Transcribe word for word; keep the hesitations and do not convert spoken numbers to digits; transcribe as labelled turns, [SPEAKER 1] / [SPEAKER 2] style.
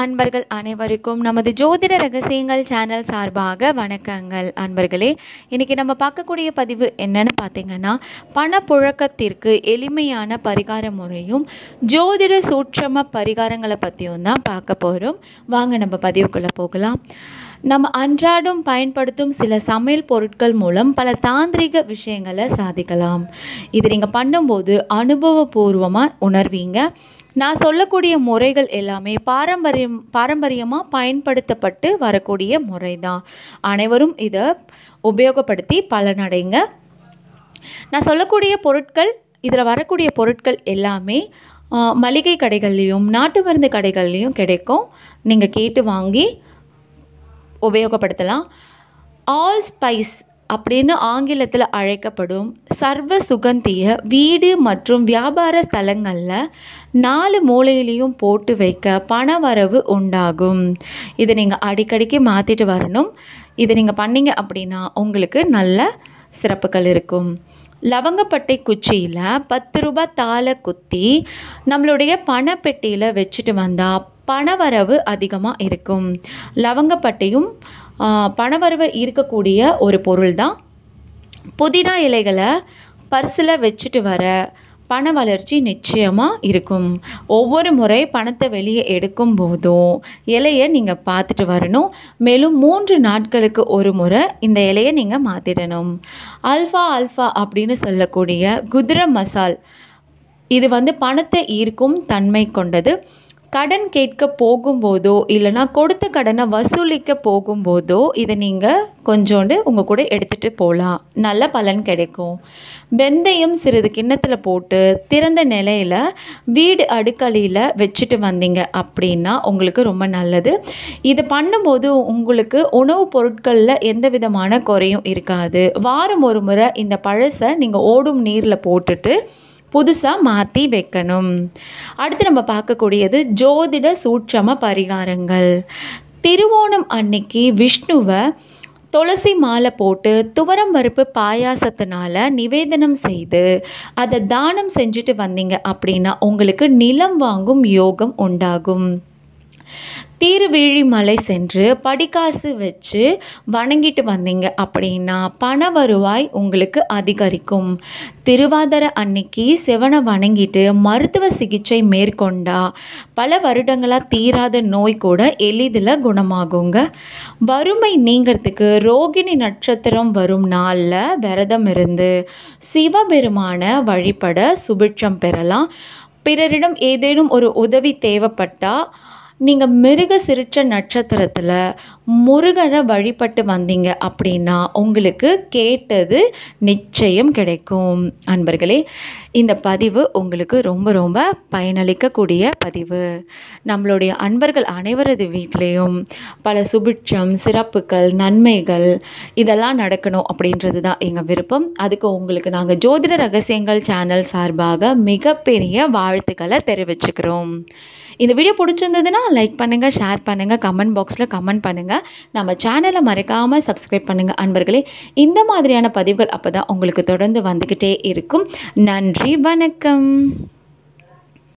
[SPEAKER 1] அன்பர்கள் அனைவருக்கும் நமது ஜோதிட ரகசியங்கள் சேனல் சார்பாக வணக்கங்கள். அன்பர்களே, இன்றைக்கி நம்ம பார்க்கக்கூடிய பதிவு என்னன்னு பார்த்தீங்கன்னா, பணப்புழக்கத்திற்கு எளிமையான பரிகார முறையும் ஜோதிட சூட்சம பரிகாரங்களை பற்றியும் தான் பார்க்க போகிறோம். வாங்க நம்ம பதிவுக்குள்ளே போகலாம். நம்ம அன்றாடம் பயன்படுத்தும் சில சமையல் பொருட்கள் மூலம் பல தாந்திரிக விஷயங்களை சாதிக்கலாம். இது நீங்கள் பண்ணும்போது அனுபவபூர்வமாக உணர்வீங்க. நான் சொல்லக்கூடிய முறைகள் எல்லாமே பாரம்பரியம் பாரம்பரியமாக பயன்படுத்தப்பட்டு வரக்கூடிய முறை தான். அனைவரும் இதை உபயோகப்படுத்தி பலனடைங்க. நான் சொல்லக்கூடிய பொருட்கள், இதில் வரக்கூடிய பொருட்கள் எல்லாமே மளிகை கடைகள்லேயும் நாட்டு மருந்து கடைகள்லேயும் கிடைக்கும். நீங்கள் கேட்டு வாங்கி உபயோகப்படுத்தலாம். ஆல் ஸ்பைஸ் அப்படின்னு ஆங்கிலத்தில் அழைக்கப்படும் சர்வ சுகந்திய வீடு மற்றும் வியாபார ஸ்தலங்களில் நாலு மூலையிலையும் போட்டு வைக்க பண வரவு உண்டாகும். இதை நீங்கள் அடிக்கடிக்கு மாற்றிட்டு வரணும். இதை நீங்கள் பண்ணீங்க அப்படின்னா உங்களுக்கு நல்ல சிறப்புகள் இருக்கும். லவங்கப்பட்டை குச்சியில் பத்து ரூபாய் தாளை குத்தி நம்மளுடைய பணப்பெட்டியில் வச்சுட்டு வந்தால் பணவரவு அதிகமாக இருக்கும். லவங்கப்பட்டையும் பணவரவு இருக்கக்கூடிய ஒரு பொருள் தான். புதினா இலைகளை பர்ஸில் வச்சுட்டு வர பண வளர்ச்சி நிச்சயமாக இருக்கும். ஒவ்வொரு முறை பணத்தை வெளியே எடுக்கும் போதும் இலையை நீங்கள் பார்த்துட்டு வரணும். மேலும் மூன்று நாட்களுக்கு ஒரு முறை இந்த இலையை நீங்கள் மாற்றிடணும். அல்ஃபா அல்ஃபா அப்படின்னு சொல்லக்கூடிய குதிரை மசால், இது வந்து பணத்தை ஈர்க்கும் தன்மை கொண்டது. கடன் கேட்க போகும்போதோ இல்லைனா கொடுத்த கடனை வசூலிக்க போகும்போதோ இதை நீங்கள் கொஞ்சோண்டு உங்கள் கூட எடுத்துகிட்டு போகலாம். நல்ல பலன் கிடைக்கும். வெந்தயம் சிறிது கிண்ணத்தில் போட்டு திறந்த நிலையில் வீடு அடுக்களியில் வச்சுட்டு வந்தீங்க அப்படின்னா உங்களுக்கு ரொம்ப நல்லது. இது பண்ணும்போது உங்களுக்கு உணவுப் பொருட்களில் எந்த விதமான குறையும் இருக்காது. வாரம் ஒரு முறை இந்த பழசை நீங்கள் ஓடும் நீரில் போட்டுட்டு புதுசாக மாற்றி வைக்கணும். அடுத்து நம்ம பார்க்கக்கூடியது ஜோதிட சூட்சம பரிகாரங்கள். திருவோணம் அன்னைக்கு விஷ்ணுவை துளசி மாலை போட்டு துவரம் பருப்பு பாயாசத்தினால நிவேதனம் செய்து அதை தானம் செஞ்சுட்டு வந்தீங்க அப்படின்னா உங்களுக்கு நிலம் வாங்கும் யோகம் உண்டாகும். திருவிழிமலை சென்று படிக்காசு வச்சு வணங்கிட்டு வந்தீங்க அப்படின்னா பண வருவாய் உங்களுக்கு அதிகரிக்கும். திருவாதிரை அன்னைக்கு சிவனை வணங்கிட்டு மருத்துவ சிகிச்சை மேற்கொண்டா பல வருடங்களாக தீராத நோய் கூட எளிதில் குணமாகுங்க. வறுமை நீங்கிறதுக்கு ரோகிணி நட்சத்திரம் வரும் நாளில் விரதம் இருந்து சிவபெருமான வழிபட சுபிட்சம் பெறலாம். பிறரிடம் ஏதேனும் ஒரு உதவி தேவைப்பட்டால் நீங்கள் மிருக சிறுச்ச நட்சத்திரத்தில் முருகனை வழிபட்டு வந்தீங்க அப்படின்னா உங்களுக்கு கேட்டது நிச்சயம் கிடைக்கும். அன்பர்களே, இந்த பதிவு உங்களுக்கு ரொம்ப ரொம்ப பயனளிக்கக்கூடிய பதிவு. நம்மளுடைய அன்பர்கள் அனைவரது வீட்லேயும் பல சுபிட்சம், சிறப்புகள், நன்மைகள் இதெல்லாம் நடக்கணும் அப்படின்றது தான் எங்கள் விருப்பம். அதுக்கு உங்களுக்கு நாங்கள் ஜோதிட ரகசியங்கள் சேனல் சார்பாக மிகப்பெரிய வாழ்த்துக்களை தெரிவிச்சுக்கிறோம். இந்த வீடியோ பிடிச்சிருந்ததுன்னா லைக் பண்ணுங்கள், ஷேர் பண்ணுங்கள், கமெண்ட் பாக்ஸில் கமெண்ட் பண்ணுங்கள். நம்ம சேனலை மறக்காமல் சப்ஸ்கிரைப் பண்ணுங்கள். அன்பர்களே, இந்த மாதிரியான பதிவுகள் அப்போ தான் உங்களுக்கு தொடர்ந்து வந்துக்கிட்டே இருக்கும். நன்றி, வணக்கம்.